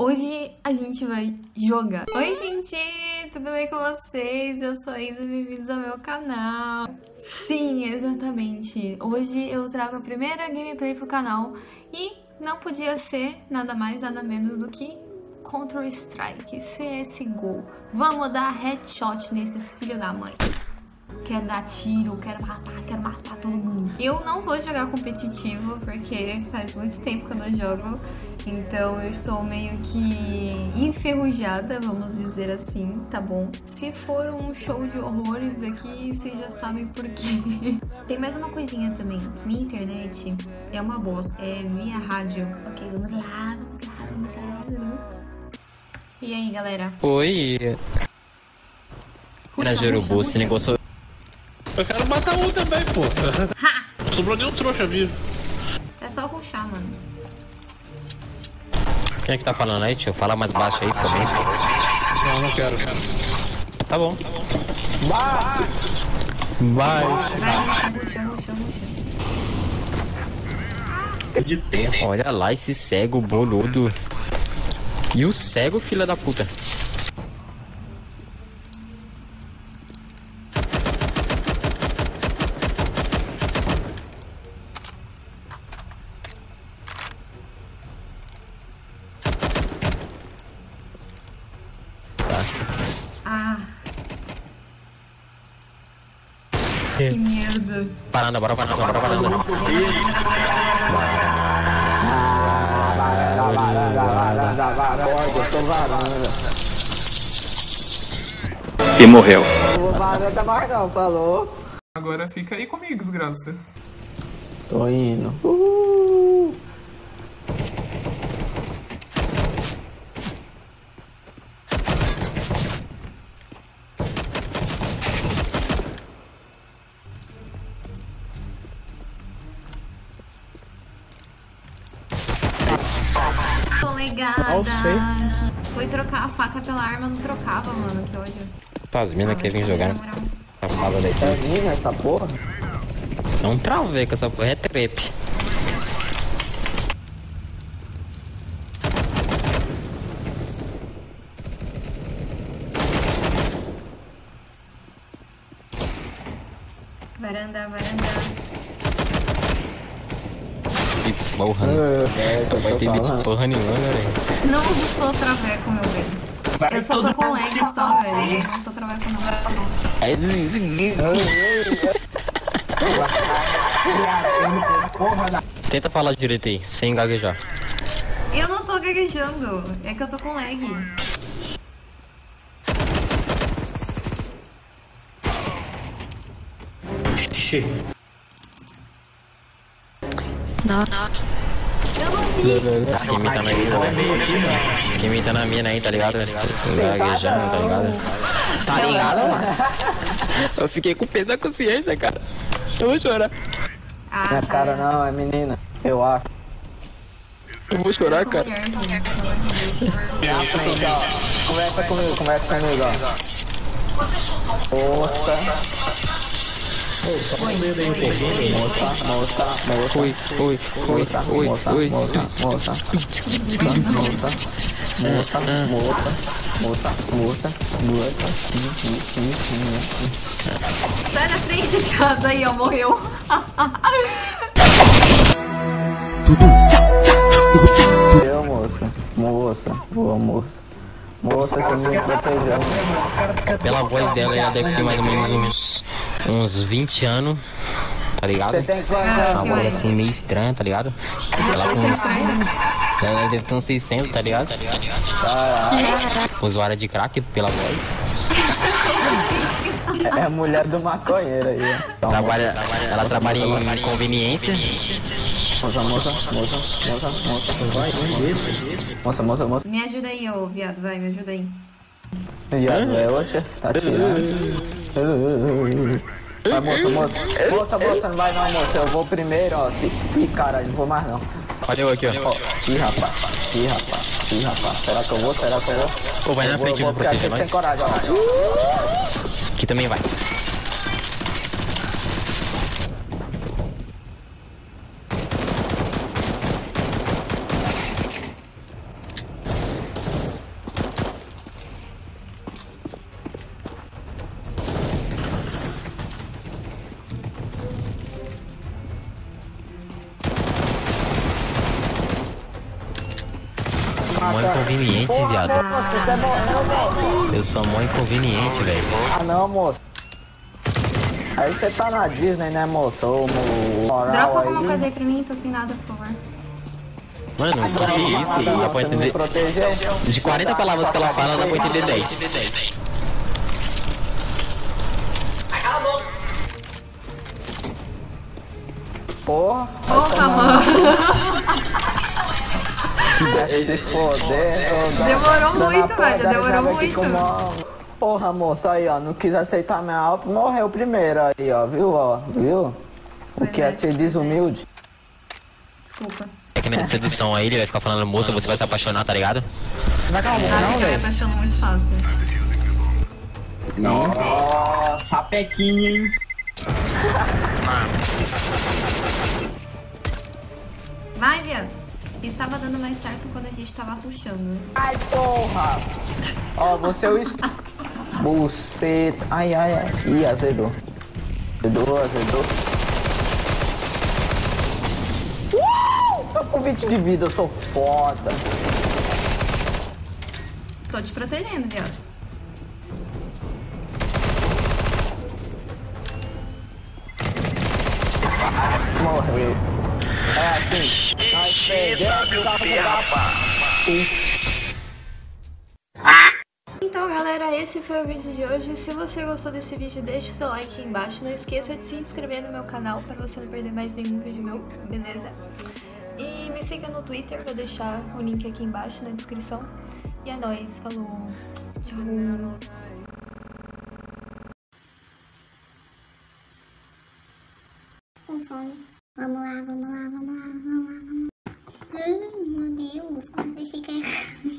Hoje a gente vai jogar. Oi, gente! Tudo bem com vocês? Eu sou a Isa, bem-vindos ao meu canal. Sim, exatamente. Hoje eu trago a primeira gameplay pro canal e não podia ser nada mais, nada menos do que Counter-Strike, CSGO. Vamos dar headshot nesses filhos da mãe. Quero dar tiro, quero matar todo mundo. Eu não vou jogar competitivo, porque faz muito tempo que eu não jogo. Então eu estou meio que enferrujada, vamos dizer assim, tá bom? Se for um show de horrores daqui, vocês já sabem por quê. Tem mais uma coisinha também. Minha internet é uma bosta, é via rádio. Ok, vamos lá. E aí, galera? Oi. Era urubu, esse negócio. Eu quero matar um também, pô. Sobrou nenhum trouxa vivo. É só rushar, mano. Quem é que tá falando aí, tio? Fala mais baixo aí pra mim. Não quero. Tá bom. Vai, ruxa. De tempo. Olha lá esse cego boludo. E o cego, filha da puta. Ah. Que merda. Parando, bora parando. E morreu. Varanda mais não, falou. Agora fica aí comigo, desgraça. Tô indo. Tô ligada. Fui trocar a faca pela arma, não trocava, mano. Que ódio. As minas que vêm jogar na fala daí. Tá vindo essa porra? Não travei com essa porra, é trepe. Varanda. Que porra, né? Não vai ter porra nenhuma, velho. Não sou traveco, meu velho. Eu só tô com lag só, velho. Eu não sou traveco, não. Tenta falar direito aí, sem gaguejar. Eu não tô gaguejando. É que eu tô com lag. Não. Quem imita na mina aí, tá ligado? Gaguejando, tá ligado? Tá ligado, mano? Eu fiquei com peso na consciência, cara. Eu vou chorar. Ah, Não é cara não, é menina. Eu acho. Eu vou chorar, sou cara. mulher, gente. Na frente, ó. Conversa comigo, ó. Moça. Oi. Sai da frente de casa aí, ó. Morreu. Eu, moça. Boa, moça. Moça, você me protegeu. Pela voz dela, ela deve ter mais ou menos uns 20 anos, tá ligado? Você tem quantos Uma voz assim meio estranha, tá ligado? Ela com ela deve ter uns 600, tá ligado? Usuária de crack pela voz. É a mulher do maconheiro aí, ó. Ela trabalha em conveniência. Moça. Me ajuda aí, ô viado. Vai, me ajuda aí. Viado, é hoje? Tá tirando. Vai, moça, não vai não, moça. Eu vou primeiro, ó. Ih, caralho, não vou mais não. Olha eu aqui, ó. Ih, rapaz. Será que eu vou? Pô, vai na frente, vou proteger nós. Tem nós. coragem, ó. Aqui também vai. sou mó inconveniente, viado. Moço, você morreu, velho. Eu sou mó inconveniente, velho. Ah, não, moço. Aí você tá na Disney, né, moço? Ô, moral Dropa alguma aí. coisa aí pra mim, tô sem nada, por favor. Mano, que isso? E dá pra Você me entender. protegeu? De 40 palavras que ela fala, dá pra entender 10. Porra. Porra, mano. Vai se foder. Demorou muito, velho. Demorou muito. Porra, moço, aí, ó. Não quis aceitar minha alta, morreu primeiro aí, ó. Viu, ó? Viu? O que é ser desumilde? Desculpa. É que nessa sedução aí, ele vai ficar falando moça, você vai se apaixonar, tá ligado? Você vai calma, Ah, não, eu me velho? apaixono muito fácil. Nossa, sapequinha, hein? Vai, viado. Estava dando mais certo quando a gente tava puxando. Ai, porra! Ó, você é o... Buceta. Ai, ai, ai. Ih, azedou. Azedou. Tô com 20 de vida, eu sou foda. Tô te protegendo, viado. Morreu. É assim. Nós perdemos, rapaz. Então, galera, esse foi o vídeo de hoje. Se você gostou desse vídeo, deixe o seu like aqui embaixo. Não esqueça de se inscrever no meu canal para você não perder mais nenhum vídeo meu, beleza? E me siga no Twitter, vou deixar o link aqui embaixo na descrição. E é nóis, falou, tchau! Com fome. Vamos lá. Ai, meu Deus, quase deixei cair.